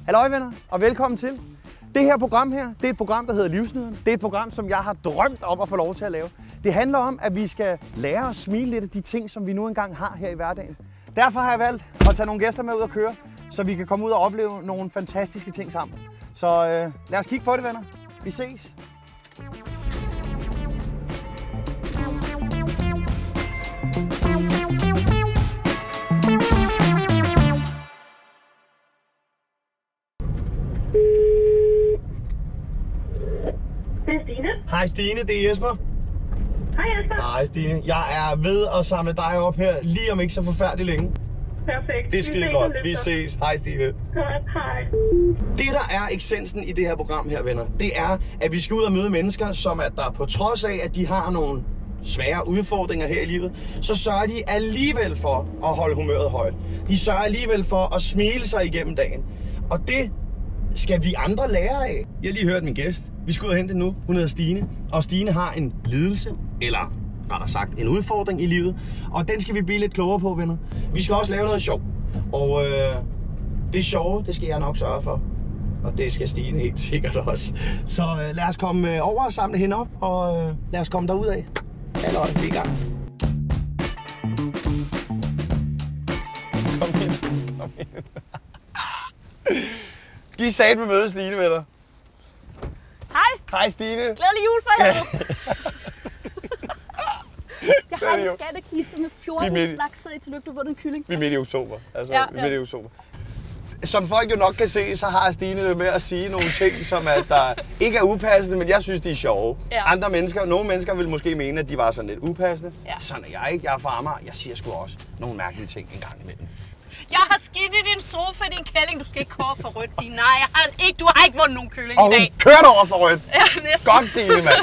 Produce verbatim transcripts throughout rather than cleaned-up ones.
Halløj venner, og velkommen til. Det her program her, det er et program, der hedder Livsnyderen. Det er et program, som jeg har drømt om at få lov til at lave. Det handler om, at vi skal lære at smile lidt af de ting, som vi nu engang har her i hverdagen. Derfor har jeg valgt at tage nogle gæster med ud og køre, så vi kan komme ud og opleve nogle fantastiske ting sammen. Så øh, lad os kigge på det, venner. Vi ses. Det er Stine. Hej Stine, det er Jesper. Hej Jesper. Hej Stine. Jeg er ved at samle dig op her, lige om ikke så forfærdeligt længe. Perfekt. Det er skide godt. Vi ses. Hej Stine. Godt, hej. Det, der er essensen i det her program her, venner, det er, at vi skal ud og møde mennesker, som at der på trods af, at de har nogle svære udfordringer her i livet, så sørger de alligevel for at holde humøret højt. De sørger alligevel for at smile sig igennem dagen. Og det skal vi andre lære af. Jeg har lige hørt min gæst. Vi skal ud og hente nu. Hun hedder Stine. Og Stine har en lidelse, eller rettere sagt en udfordring i livet. Og den skal vi blive lidt klogere på, venner. Vi skal også lave noget sjov. Og øh, det sjove, det skal jeg nok sørge for. Og det skal Stine helt sikkert også. Så øh, lad os komme øh, over og samle hende op. Og øh, lad os komme derud af. Halløj, vi er i gang. Kom ind. Kom ind. Giv sat med møde, Stine, med dig. Hej. Hej, Stine. Glædelig jul for jer. Jeg har en skattekiste med fjorten slags sæd i. Tillykke, du har vundet en kylling. Vi er midt i oktober. Altså, ja, vi er midt i oktober. Som folk jo nok kan se, så har Stine det med at sige nogle ting, som at der ikke er upassende, men jeg synes, de er sjove. Ja. Andre mennesker, nogle mennesker vil måske mene, at de var sådan lidt upassende. Ja. Sådan er jeg ikke. Jeg er farmer. Jeg siger sgu også nogle mærkelige ting en gang imellem. Jeg har skidt i din sofa, din kælling. Du skal ikke køre for rødt. Nej, jeg har ikke, du har ikke vundet nogen kylling og i dag. Og kørt over for rødt. Ja, næsten. Godt, Stine, mand.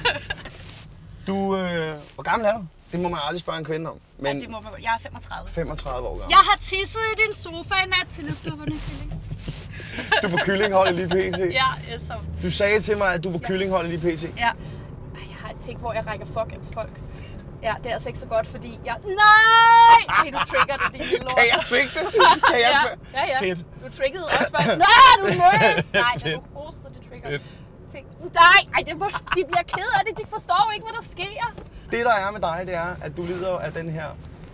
Du, øh, hvor gammel er du? Det må man aldrig spørge en kvinde om. Men ja, det må man. Jeg er femogtredive. femogtredive år gammel. Jeg har tisset i din sofa i nat. Tillykke, du har vundet en kylling. Du er på kyllingholdet lige pt. Ja, så. Du sagde til mig, at du er på ja. kyllingholdet lige pt. Ja. Jeg har et ting, hvor jeg rækker fuck af folk. Ja, det er altså ikke så godt, fordi jeg... Nej! Okay, du trigger det, din lille lort. Kan jeg trigge det? Kan jeg... ja, ja, ja. Fedt. Du triggede også først. Nej, du er nervøs! Nej, når du hoster, det trigger. Ting. Nej, ej, det må, de bliver ked af det. De forstår jo ikke, hvad der sker. Det, der er med dig, det er, at du lider af den her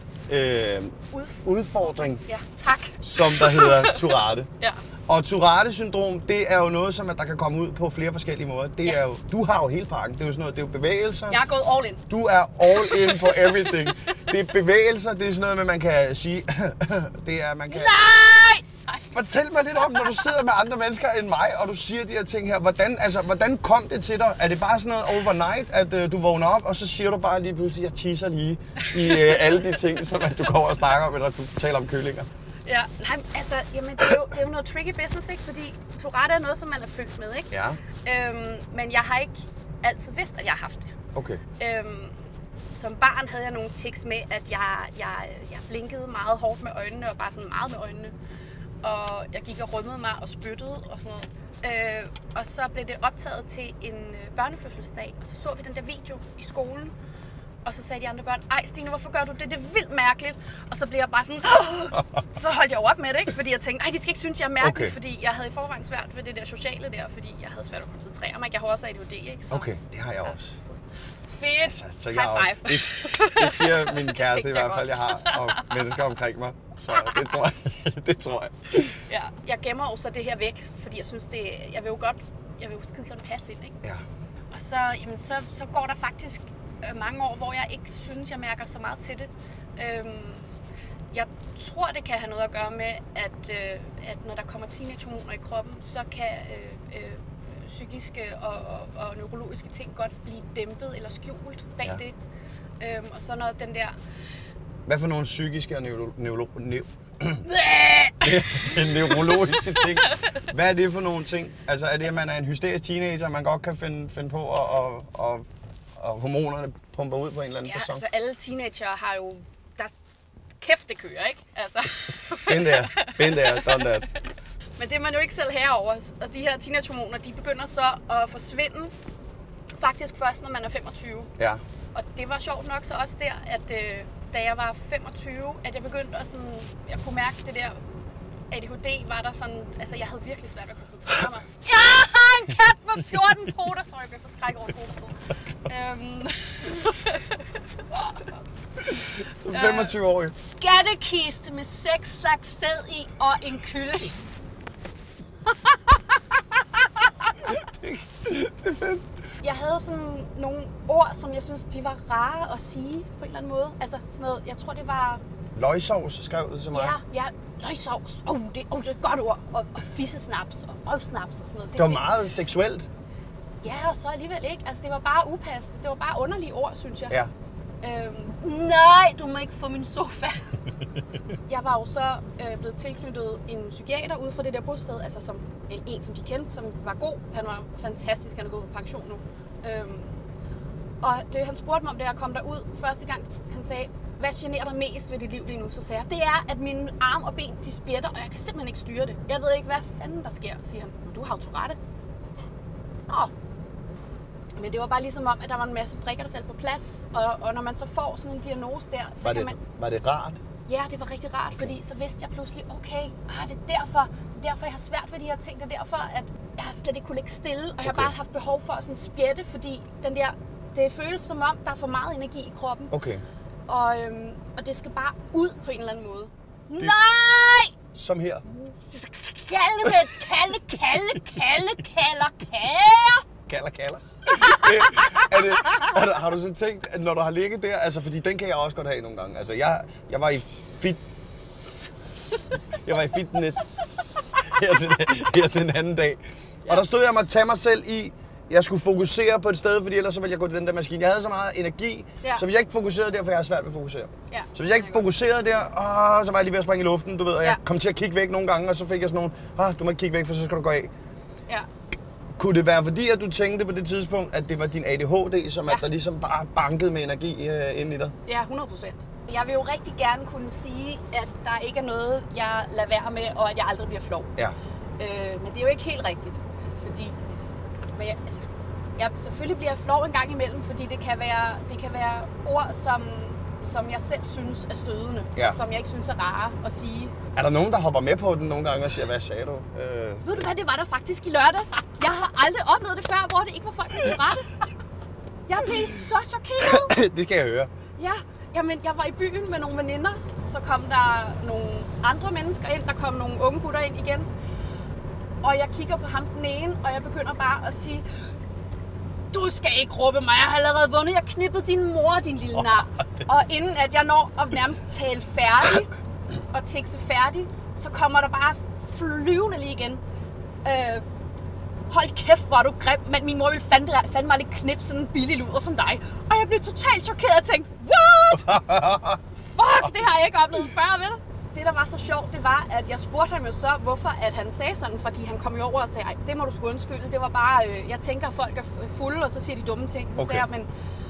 øh, Ud. udfordring. Ja, tak. Som der hedder Tourette. Ja. Og Tourette-syndrom, det er jo noget, som at der kan komme ud på flere forskellige måder. Det ja. er jo, du har jo hele pakken. Det er jo sådan noget, det er jo bevægelser. Jeg er gået all in. Du er all in på everything. Det er bevægelser, det er sådan noget med, man kan sige... det er, man kan... Nej! Nej! Fortæl mig lidt om, når du sidder med andre mennesker end mig, og du siger de her ting her. Hvordan, altså, hvordan kom det til dig? Er det bare sådan noget overnight, at uh, du vågner op, og så siger du bare lige pludselig, jeg tisser lige i uh, alle de ting, som at du kommer og snakker om, eller du taler om kyllinger? Ja, nej, altså, jamen, det er, jo, det er jo noget tricky business, ikke? Fordi Tourette er noget, som man er født med, ikke? Ja. Øhm, men jeg har ikke altid vidst, at jeg har haft det. Okay. Øhm, som barn havde jeg nogle tics med, at jeg, jeg, jeg blinkede meget hårdt med øjnene, og bare sådan meget med øjnene. Og jeg gik og rømmede mig og spyttede og sådan noget. Øh, og så blev det optaget til en børnefødselsdag, og så så vi den der video i skolen. Og så sagde de andre børn, ej Stine, hvorfor gør du det? Det er vildt mærkeligt. Og så blev jeg bare sådan, så holdt jeg jo op med det, ikke? Fordi jeg tænkte, ej, de skal ikke synes, jeg er mærkelig, okay. Fordi jeg havde i forvejen svært ved det der sociale der, fordi jeg havde svært at koncentrere mig. Jeg har også A D H D, ikke? Så, okay, det har jeg også. Fedt. Altså, så jeg High five. Det, det siger min kæreste i hvert fald, jeg har, og mennesker omkring mig. Så det tror jeg. det tror jeg. Ja, jeg gemmer jo så det her væk, fordi jeg synes, det, jeg vil jo godt, jeg vil jo skide godt passe ind, ikke? Ja. Og så, jamen, så, så går der faktisk mange år, hvor jeg ikke synes, jeg mærker så meget til det. Øhm, jeg tror, det kan have noget at gøre med, at, øh, at når der kommer teenagehormoner i kroppen, så kan øh, øh, psykiske og, og, og neurologiske ting godt blive dæmpet eller skjult bag ja. det. Øhm, og så når den der... Hvad for nogle psykiske og neuro, neuro, neuro, neurologiske ting? Hvad er det for nogle ting? Altså er det, at man er en hysterisk teenager, man godt kan finde, finde på, og, og, og, og hormonerne pumper ud på en eller anden ja, facon? altså alle teenager har jo... Der kæft, det kører, ikke? Altså. Been there, been there, done that. Men det er man jo ikke selv herover. Og de her teenagehormoner, de begynder så at forsvinde faktisk først, når man er femogtyve. Ja. Og det var sjovt nok så også der, at øh, da jeg var femogtyve, at jeg begyndte at sådan, jeg kunne mærke det der A D H D var der sådan, altså jeg havde virkelig svært ved at koncentrere mig. Jeg har en kat med fjorten poter, sorry, jeg bliver forskrækket over hostet. Øhm. femogtyve år. Skattekiste med seks slags sæd i og en kylling. Det er fedt. Jeg havde sådan nogle ord, som jeg synes, de var rare at sige på en eller anden måde. Altså sådan noget, jeg tror det var... Løgsovs, skrev du til mig. Ja, ja, løgsovs. Åh, oh, det, oh, det er et godt ord. Og, og fissesnaps og røvsnaps og sådan noget. Det, det var meget det, seksuelt. Ja, og så alligevel ikke. Altså det var bare upassende. Det var bare underlige ord, synes jeg. Ja. Øhm, nej, du må ikke få min sofa. Jeg var jo så øh, blevet tilknyttet en psykiater ude fra det der bosted, altså som en, som de kendte, som var god. Han var fantastisk, han er gået på pension nu. Øhm, og det han spurgte mig om, da jeg kom derud første gang, han sagde, hvad generer dig mest ved dit liv lige nu? Så sagde jeg, det er, at mine arme og ben, de spjætter, og jeg kan simpelthen ikke styre det. Jeg ved ikke, hvad fanden der sker, siger han. Du har jo Tourette. Nå. Men det var bare ligesom om, at der var en masse brikker, der faldt på plads. Og, og når man så får sådan en diagnose der, så var kan det, man... Var det rart? Ja, det var rigtig rart, fordi så vidste jeg pludselig, okay, ah, det er derfor, det er derfor, jeg har svært ved de her ting. Det er derfor, at jeg har slet ikke kunne ligge stille, og okay. Jeg har bare haft behov for at sådan spjætte, fordi den der, det føles som om, der er for meget energi i kroppen. Okay. Og, øhm, og det skal bare ud på en eller anden måde. Det... Nej! Som her. Kalde med kalde, kalde, kalde, kalder, kære. Kalder, kalder. er det, er det, har du så tænkt, at når du har ligget der, altså fordi den kan jeg også godt have nogle gange. Altså jeg, jeg var i fit... Jeg var i fitness her den, her den anden dag. Ja. Og der stod jeg mig at tage mig selv i, jeg skulle fokusere på et sted, fordi ellers så ville jeg gå til den der maskine. Jeg havde så meget energi, ja. Så hvis jeg ikke fokuserede der, for jeg har svært ved at fokusere. Ja. Så hvis jeg ikke fokuserede der, åh, så var jeg lige ved at springe i luften, du ved, og jeg ja. kom til at kigge væk nogle gange, og så fik jeg sådan nogle, ah, du må ikke kigge væk, for så skal du gå af. Ja. Kunne det være fordi, at du tænkte på det tidspunkt, at det var din A D H D, som ja. at der ligesom bare bankede med energi øh, ind i dig? Ja, hundrede procent. Jeg vil jo rigtig gerne kunne sige, at der ikke er noget, jeg lader være med, og at jeg aldrig bliver flov. Ja. Øh, men det er jo ikke helt rigtigt, fordi men jeg, altså, jeg selvfølgelig bliver flov en gang imellem, fordi det kan være, det kan være ord, som, som jeg selv synes er stødende, ja. Og som jeg ikke synes er rare at sige. Er der nogen, der hopper med på den nogle gange og siger, hvad sagde du? Øh... Ved du hvad, det var der faktisk i lørdags. Jeg har aldrig oplevet det før, hvor det ikke var folk, der tog rette. Jeg blev så chokeret. Det skal jeg høre. Ja, jamen jeg var i byen med nogle veninder, så kom der nogle andre mennesker ind, der kom nogle unge gutter ind igen. Og jeg kigger på ham den ene, og jeg begynder bare at sige, du skal ikke råbe mig, jeg har allerede vundet, jeg knippede din mor, din lille nar. Og inden at jeg når at nærmest tale færdig og tekste færdig, så kommer der bare flyvende lige igen. Øh, hold kæft, hvor er du grim, men min mor ville fandme, fandme aldrig knippe sådan en billig luder som dig. Og jeg blev totalt chokeret og tænkte, what? Fuck, det har jeg ikke oplevet før, vel? Det, der var så sjovt, det var, at jeg spurgte ham jo så, hvorfor at han sagde sådan, fordi han kom jo over og sagde, ej, det må du sgu undskylde. Det var bare, øh, jeg tænker, at folk er fulde, og så siger de dumme ting. Så okay. sagde jeg, men,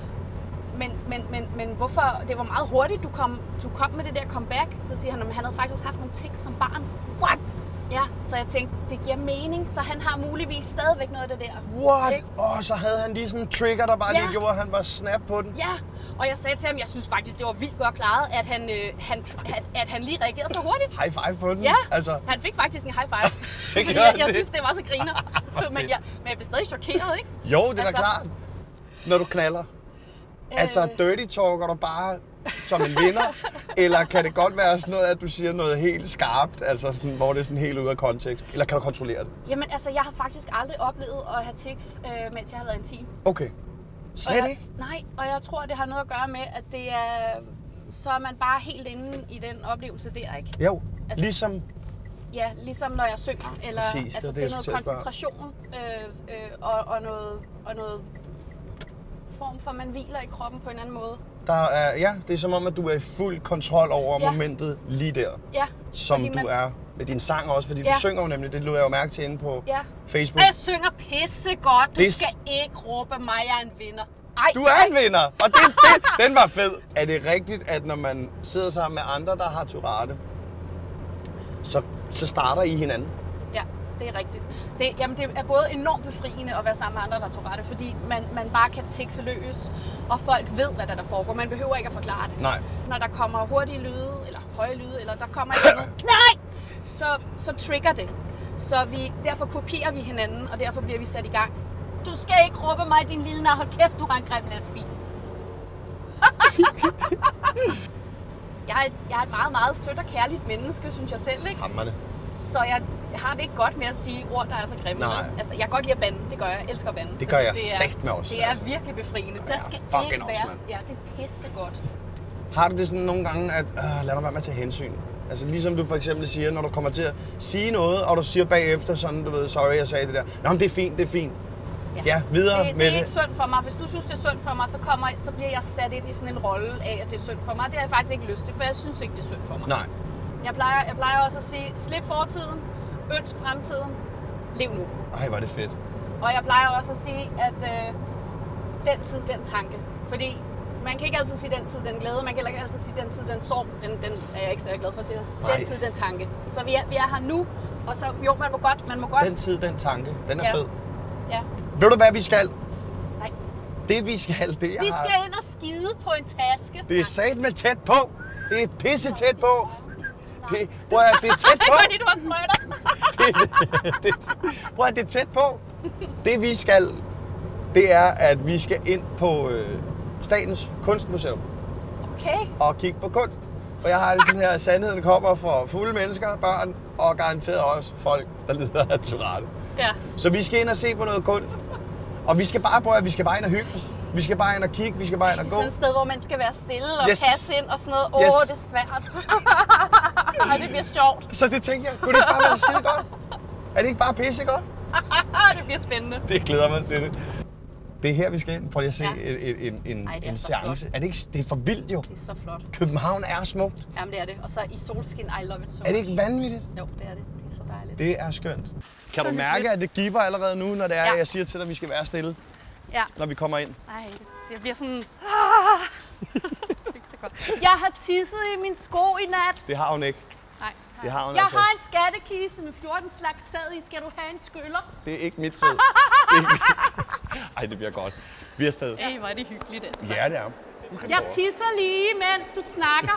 men, men, men, men hvorfor, det var meget hurtigt, du kom, du kom med det der comeback. Så siger han, at han havde faktisk haft nogle ting som barn. What? Ja, så jeg tænkte, det giver mening, så han har muligvis stadigvæk noget af det der. What? Åh, oh, så havde han lige sådan en trigger, der bare ja. lige gjorde, at han var snap på den. Ja, og jeg sagde til ham, jeg synes faktisk, det var vildt godt klaret, at han, øh, han, at, at han lige reagerede så hurtigt. High five på den? Ja, altså. Han fik faktisk en high five. Fordi jeg, jeg synes, det var så griner. men, jeg, men jeg blev stadig chokeret, ikke? Jo, det er altså, da klart. Når du knaller. Øh... Altså, dirty talker du bare som en vinder? Eller kan det godt være sådan noget, at du siger noget helt skarpt, altså sådan, hvor det er sådan helt ude af kontekst? Eller kan du kontrollere det? Jamen altså, jeg har faktisk aldrig oplevet at have tics, øh, mens jeg har været intim. Okay. Slet jeg, ikke? Nej, og jeg tror, det har noget at gøre med, at det er, så er man bare helt inde i den oplevelse der, ikke? Jo, altså, ligesom... Ja, ligesom når jeg synger, eller Præcis, altså, det, det er noget koncentration øh, øh, og, og, noget, og noget form for, man hviler i kroppen på en anden måde. Der er, ja, det er som om, at du er i fuld kontrol over ja. momentet lige der, ja, som du man... er med din sang også, fordi ja. du synger jo nemlig, det lød jeg jo mærke til inde på ja. Facebook. Jeg synger pissegodt, du det... skal ikke råbe mig, jeg er en vinder. Ej, du er en vinder, og det er fedt. Den var fed. Er det rigtigt, at når man sidder sammen med andre, der har Tourette, så, så starter I hinanden? Ja, det er rigtigt. Det, jamen, det er både enormt befriende at være sammen med andre, der har Tourette, fordi man, man bare kan tikse løs, og folk ved, hvad der, der foregår. Man behøver ikke at forklare det. Nej. Når der kommer hurtige lyde, eller høje lyde, eller der kommer et andet. Nej! så, så trigger det. Så vi, derfor kopierer vi hinanden, og derfor bliver vi sat i gang. Du skal ikke råbe mig, din lille nar. Hold kæft, du har en grim lastbil. jeg, er et, jeg er et meget, meget sødt og kærligt menneske, synes jeg selv, ikke? Hammerne. Så jeg, jeg har det ikke godt med at sige ord, der er så grimme. Nej. Altså, jeg kan godt lide at bande. Det gør jeg. Jeg elsker at bande. Det gør jeg det er, sagt med os. Det er altså. virkelig befriende. Ja, Der skal fucking ikke også, være... mand. Ja, det er pissegodt. Har du det sådan nogle gange, at øh, lad mig være med at tage hensyn? Altså ligesom du for eksempel siger, når du kommer til at sige noget, og du siger bagefter sådan, du ved, sorry, jeg sagde det der. Nå, men det er fint, det er fint. Ja, ja videre det, med det. Det er ikke synd for mig. Hvis du synes, det er synd for mig, så, kommer, så bliver jeg sat ind i sådan en rolle af, at det er synd for mig. Det har jeg faktisk ikke lyst til, for jeg synes ikke, det er synd for mig. Nej. Jeg plejer, jeg plejer også at sige, slip fortiden, ønsk fremtiden, lev nu. Ej, hvor er det fedt. Og jeg plejer også at sige, at øh, den tid, den tanke. Fordi man kan ikke altid sige den tid, den glæde. Man kan heller ikke altid sige den tid, den sorg. Den, den er jeg ikke så glad for at sige. Nej. Den tid, den tanke. Så vi er, vi er her nu, og så jo, man må godt, man må godt. Den tid, den tanke, den er Ja. fed. Ja. Ved du, hvad vi skal? Nej. Det vi skal, det er... Vi skal ind og skide på en taske. Det er satme tæt på. Det er pisse tæt på. Det, prøv at, det er tæt på. Fordi du har sprøjter. det, det, prøv at, det er tæt på. Det vi skal, det er, at vi skal ind på øh, Statens Kunstmuseum Okay. og kigge på kunst. For jeg har det sådan her, at sandheden kommer fra fulde mennesker, børn og garanteret også folk, der lider af Tourette. Ja. Så vi skal ind og se på noget kunst. Og vi skal bare prøve, at vi skal bare ind og hygge os. Vi skal bare ind og kigge, vi skal bare ind og Det er gå. sådan et sted, hvor man skal være stille og Yes. passe ind og sådan noget. Åh, Yes. oh, det er svært. Ej, det bliver sjovt. Så det tænker jeg, kunne det ikke bare være skide godt? Er det ikke bare pisse godt? Det bliver spændende. Det glæder mig til det. Det er her, vi skal ind. Prøv lige at se Ja. en, en, en, Ej, det er en så seance. flot. Er det ikke det er for vildt jo? Det er så flot. København er smukt. Jamen, det er det. Og så i solskin, I love it so Er det much. ikke vanvittigt? Jo, det er det. Det er så dejligt. Det er skønt. Kan du Sådan mærke, lidt. at det giver allerede nu, når det er, Ja. jeg siger til dig, at vi skal være stille, Ja. når vi kommer ind? Ej, det, det bliver sådan... det er ikke så godt. Jeg har tisset i min sko i nat. Det har hun ikke. Nej. Det har hun Jeg altså har en skattekiste med fjorten slags sæd i. Skal du have en skyller? Det er ikke mit sæd. Det er ikke- Ej, det bliver godt. Vi er afsted. Ej, hvor er det hyggeligt, altså. Ja, det er. Jeg tisser lige, mens du snakker.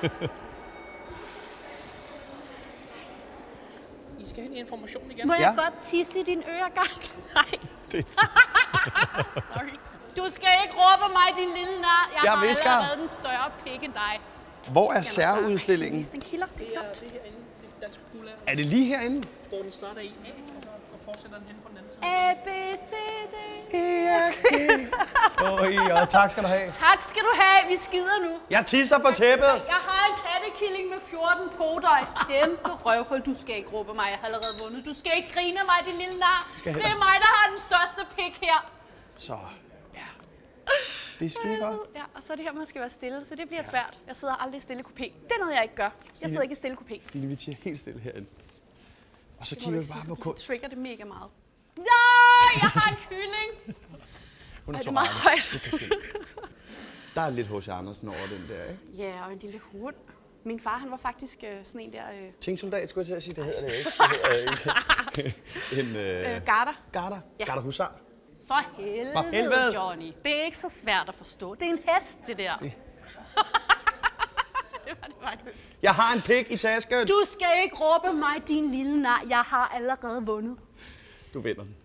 I skal have en information igen. Må jeg Ja. godt tisse i din øregang? Nej, Det. sorry. Du skal ikke råbe mig, din lille nar. Jeg, Jeg har hvisker. allerede den større pik end dig. Hvor er særudstillingen? Den kilder. Det er det herinde, det danske gulag. Er det lige herinde? Hvor den starter i A, og fortsætter den hen på den anden side. A, B, C, D. E, F, G. Åh, i, og tak skal du have. Tak skal du have. Vi skider nu. Jeg tisser på tæppet. Jeg har en kattekilling med fjorten poter og et kæmpe røvhul. Du skal ikke råbe mig, jeg har allerede vundet. Du skal ikke grine af mig, din lille nar. Skal jeg Det er mig, der har den største pik her. Så, ja. Det er skide godt. Ja, og så er det her, man skal være stille, så det bliver svært. Jeg sidder aldrig i stille kupé. Det er noget, jeg ikke gør. Jeg sidder ikke i stille kupé. Stine, vi tiger helt stille herinde. Og så kigger vi bare på Det kunst. trigger det mega meget. Nej, jeg har en kylling. Hun Ej, er det er meget Tourette. højt. Det kan ske. Der er lidt H C Andersen over den der, ikke? Ja, og en lille hund. Min far, han var faktisk øh, sådan en der øh, Tingsoldat, skulle jeg til at sige. Det hedder det ikke. Det hedder ikke. En øh, øh, garter. garter. Ja. Garter husar. For helvede, For helvede. Johnny. Det er ikke så svært at forstå. Det er en hest, det der. Det- Det var det faktisk. Jeg har en pik i tasken. Du skal ikke råbe mig, din lille nar. Jeg har allerede vundet. Du vinder den.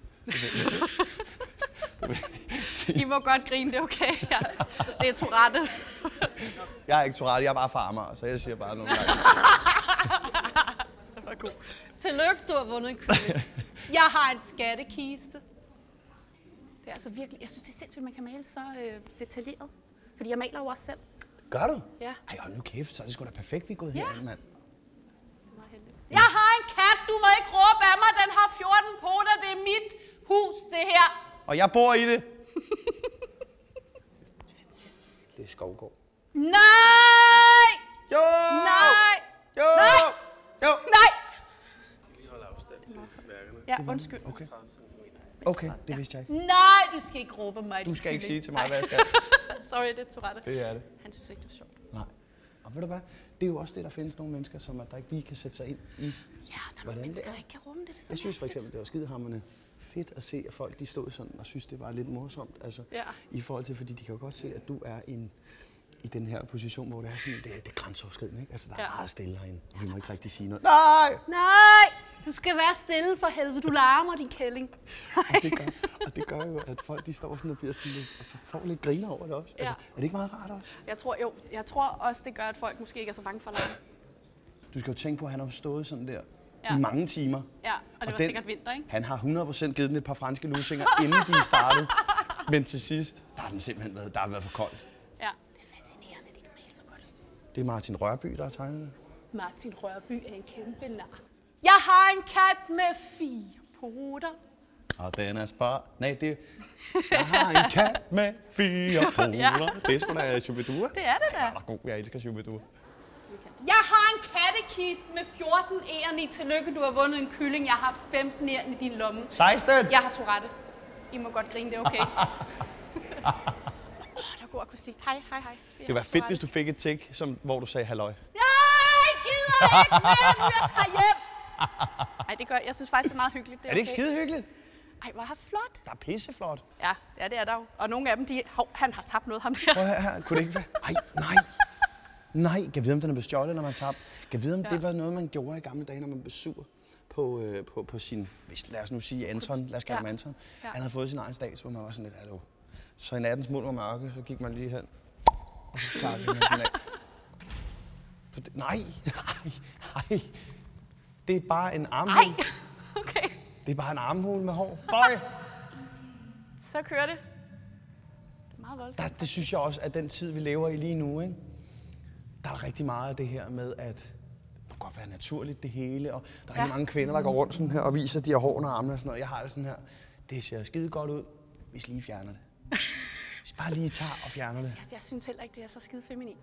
I må godt grine, det er okay. Jeg, det er Tourette. Jeg er ikke Tourette, jeg er bare farmer, så jeg siger bare nogle gange. Det var god. Tillykke, du har vundet en kylling. Jeg har en skattekiste. Det er altså virkelig... Jeg synes, det er sindssygt, man kan male så øh, detaljeret. Fordi jeg maler jo også selv. Gør du? Ja. Ej, hold nu kæft, så er det sgu da perfekt, vi er gået Ja. herinde, mand. Det er meget heldigt. Jeg har en kat, du må ikke råbe af mig. Den har fjorten poter. Det er mit hus, det her. Og jeg bor i det. Fantastisk. Det er Skovgård. Nej! Jo! Nej! Jo! Nej! Jo! Nej! Lige holde afstand til værkerne. Ja, undskyld. Okay. Okay, det vidste jeg ikke. Nej, du skal ikke råbe mig. Du skal ikke sige til mig, Nej. hvad jeg skal. Sorry, det er Tourette. Det er det. Han synes ikke, det er sjovt. Nej. Og ved du hvad? Det er jo også det, der findes nogle mennesker, som at der ikke lige kan sætte sig ind i. Ja, der er Hvordan nogle mennesker, det er. der ikke kan rumme det. det er så Jeg synes for mærkeligt. eksempel, det var skidehamrende fedt at se, at folk de stod sådan og synes, det var lidt morsomt. Altså, Ja. i forhold til, fordi de kan jo godt se, at du er en, i den her position, hvor det er sådan, det, det er grænseoverskridende, ikke? Altså, der er Ja. meget stille herinde. Vi må ikke rigtig sige noget. Nej! Nej, du skal være stille for helvede. Du larmer, din kælling. Og det, gør, og det gør jo, at folk de står sådan og bliver sådan lidt, og får lidt griner over det også. Altså, Ja. er det ikke meget rart også? Jeg tror, jo, jeg tror også, det gør, at folk måske ikke er så bange for larm. Du skal jo tænke på, at han har stået sådan der Ja. i mange timer. Ja, og det Og var den- sikkert vinter, ikke? Han har hundrede procent givet den et par franske lusinger, inden de er startet. Men til sidst, der har den simpelthen været, der har været for koldt. Ja. Det er fascinerende, de kan male så godt. Det er Martin Rørby, der har tegnet det. Martin Rørby er en kæmpe nar. Jeg har en kat med fire poter. Og den er spar... Nej, det jeg har en kat med fire poler. Ja. Det er sgu da Shubidua. Det er det da. Er god, jeg elsker Shubidua. Jeg har en kattekiste med fjorten æren i. Tillykke, du har vundet en kylling. Jeg har femten æren i din lomme. seksten! Jeg har Tourette. I må godt grine, det er okay. Åh, oh, der er god akustik. Hej, hej, hej. Det ville være fedt, hvis du fik et tik, som, hvor du sagde halløj. Nej, gider ikke mere, nu jeg tager hjem. Ej, det gør jeg. Jeg synes faktisk, det er meget hyggeligt. Det Er det ikke okay. skide hyggeligt? Ej, hvor er flot. Der er pisseflot. Ja, ja, det er der jo. Og nogle af dem, de... Hov, han har tabt noget, ham der. Prøv her, her. Kunne det ikke være? Ej, nej. Nej, kan jeg vide, om den er bestjålet, når man tager. Kan jeg vide, om Ja. det var noget, man gjorde i gamle dage, når man blev sur på, øh, på, på sin, hvis, lad os nu sige Anton, lad os kalde ham Ja. Anton. Ja. Han havde fået sin egen stats, hvor man var sådan lidt, hallo. Så i nattens mål var mørke, så gik man lige hen. Og så klappede man den af. Så det- Nej, nej, nej. Det er bare en Ej, armhul. okay. Det er bare en armhul med hår. Bøj! Så kører det. Det er meget voldsomt. Der, det synes jeg også, at den tid, vi lever i lige nu, ikke? Der er rigtig meget af det her med, at det må godt være naturligt det hele, og der er Ja. rigtig mange kvinder, der går rundt sådan her og viser, at de har hår under armene og sådan noget. Jeg har det sådan her, det ser skide godt ud, hvis lige fjerner det. Hvis bare lige tager og fjerner det. Jeg, jeg synes heller ikke, det er så skide feminin.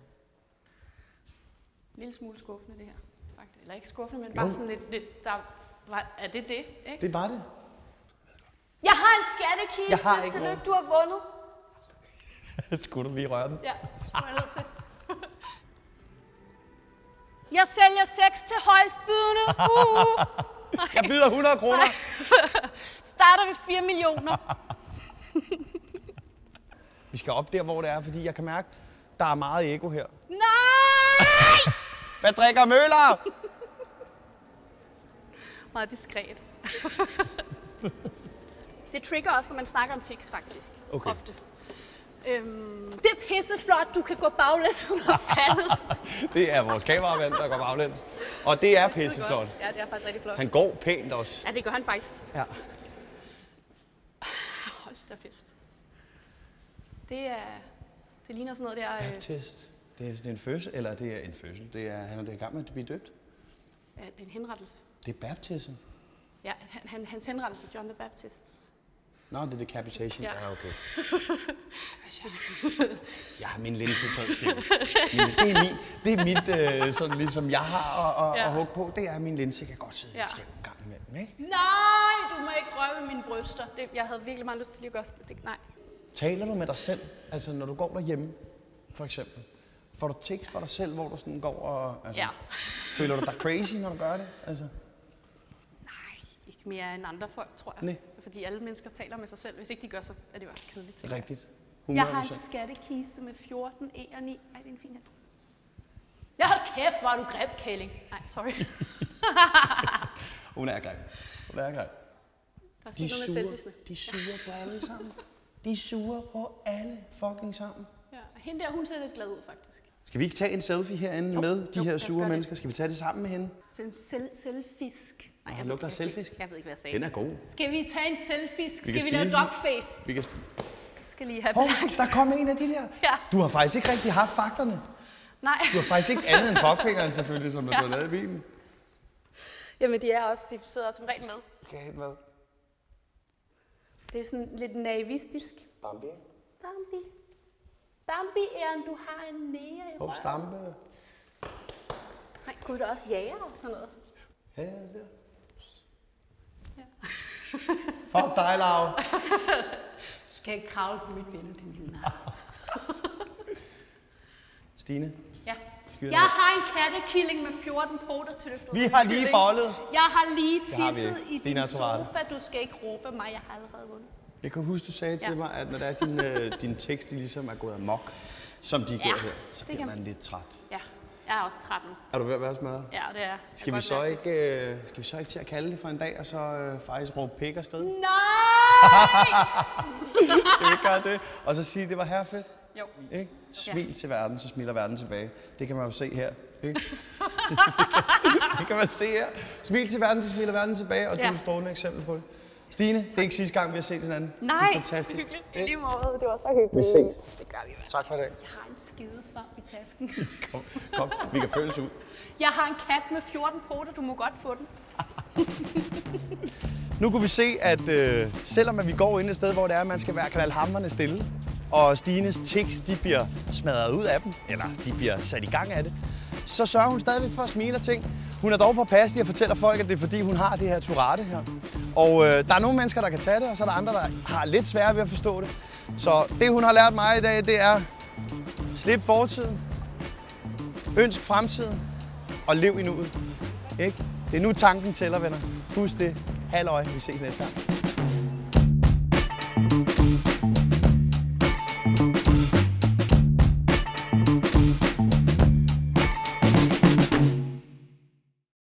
En lille smule skuffende, det her. Faktisk. Eller ikke skuffende, men bare Jo. sådan lidt... lidt der, var, er det det, ikke? Det var det. Jeg har en skattekiste. Jeg har ikke Tillykke, noget. du har vundet. Skulle du lige røre den? Ja, det var jeg nødt til. Jeg sælger sex til højstbydende. Uh. Jeg byder hundrede kroner. Starter ved fire millioner. Vi skal op der, hvor det er, fordi jeg kan mærke, der er meget ego her. Nej! Hvad drikker Møller? Meget diskret. Det trigger også, når man snakker om sex, faktisk. Okay. Ofte. Øhm, det er pisseflot, du kan gå baglæns under faldet. Det er vores kameramand, der går baglæns. Og det er pisseflot. Ja, det er faktisk rigtig flot. Han går pænt også. Ja, det gør han faktisk. Ja. Hold da fest. Det er... Det ligner sådan noget der... Øh, Baptist. Det er, det er en fødsel, eller det er en fødsel. Det er, han er i gang med at blive døbt. ja, det er en henrettelse. Det er baptism. Ja, han, han, hans henrettelse, John the Baptist. Nå, det er decapitation. Ja. Ja, okay. Jeg har min linse sådan skæv. Det er, min, det er mit, øh, sådan ligesom jeg har at, at, Ja. at hugge på. Det er min linse. Jeg kan godt sidde Ja. lidt skæv en gang imellem, ikke? Nej, du må ikke røre ved mine bryster. Det, jeg havde virkelig meget lyst til lige at gøre sådan. Det, nej. Taler du med dig selv? Altså, når du går derhjemme, for eksempel. Får du tekst for dig selv, hvor du sådan går og... Altså, Ja. Føler du dig crazy, når du gør det? Altså, Nej, ikke mere end andre folk, tror jeg. Nej. Fordi alle mennesker taler med sig selv. Hvis ikke de gør, så er det jo kedeligt. tænker jeg. rigtigt. Jeg hundrede har en procent. skattekiste med fjorten æren i. Ej, det er en fin hest. Jeg hold kæft, hvor er du greb, Kælling. Nej, sorry. Hun er grim. Hun er grim. Der er De sket er noget med sure. selvlysene. De er sure på alle sammen. De er sure på alle fucking sammen. Ja, og hende der, hun ser lidt glad ud, faktisk. Skal vi ikke tage en selfie herinde Jo, med de jo, her lad os sure gøre det. mennesker? Skal vi tage det sammen med hende? Selv, selv, selvfisk. Nej, Nå, jeg lugter ved- af selvfisk? Jeg ved ikke, hvad jeg sagde. Den er god. Skal vi tage en selfisk? Vi Skal kan vi lave spise den. dogface? Vi kan sp- Skal lige have Hov, balance. der kom en af de der. Ja. Du har faktisk ikke rigtig haft fakterne. Nej. Du har faktisk ikke andet end fuckfingeren selvfølgelig, som du har lavet i bilen. Jamen, de er også, de sidder også som regel med. Kan jeg med? Det er sådan lidt naivistisk. Bambi. Bambi. Bambi, Aaron, du har en nære i Hov, røven. stampe. Nej, kunne du også jæger og sådan noget? Ja, ja, ja. Fuck dig, Laura. Du skal ikke kravle på mit billede, din lille nar. Stine, Ja. Skyder Jeg ned. har en kattekilling med fjorten poter til dig. Vi har lige bollet. Jeg har lige Det har vi tisset ikke. i Stine din har Tourette. sofa. Du skal ikke råbe af mig. Jeg har allerede vundet. jeg kan huske, du sagde til Ja. mig, at når der er din, øh, din tekst, de ligesom er gået amok, som de går Ja, her, så det bliver kan- man lidt træt. Ja, jeg er også træt nu. Er du ved at være smadret? Ja, det er jeg. Skal vi, godt så mærke ikke, øh, skal vi så ikke til at kalde det for en dag, og så øh, faktisk råbe pik og skride? Nej! Skal vi ikke gøre det? Og så sige, at det var herrefedt? Jo. Ikke? Smil ja. til verden, så smiler verden tilbage. Det kan man jo se her. Ikke? Det kan man se her. Smil til verden, så smiler verden tilbage, og ja. du er et strålende eksempel på det. Stine, det er ikke sidste gang, vi har set hinanden. Nej, det er fantastisk. hyggeligt. I lige måde, det var så hyggeligt. Vi ses. Det gør vi vel. Tak for i dag. Jeg har en skidesvamp i tasken. Kom, kom, vi kan følges ud. Jeg har en kat med fjorten poter, du må godt få den. Nu kunne vi se, at øh, selvom at vi går ind et sted, hvor det er, at man skal være knaldhamrende stille, og Stines tics, de bliver smadret ud af dem, eller de bliver sat i gang af det, så sørger hun stadigvæk for at smile af ting. Hun er dog påpasselig og fortæller folk, at det er fordi, hun har det her Tourette her. Og øh, der er nogle mennesker, der kan tage det, og så er der andre, der har lidt sværere ved at forstå det. Så det, hun har lært mig i dag, det er slip fortiden, ønsk fremtiden og lev i nuet. Ikke? Det er nu tanken tæller, venner. Husk det. Halløj, vi ses næste gang.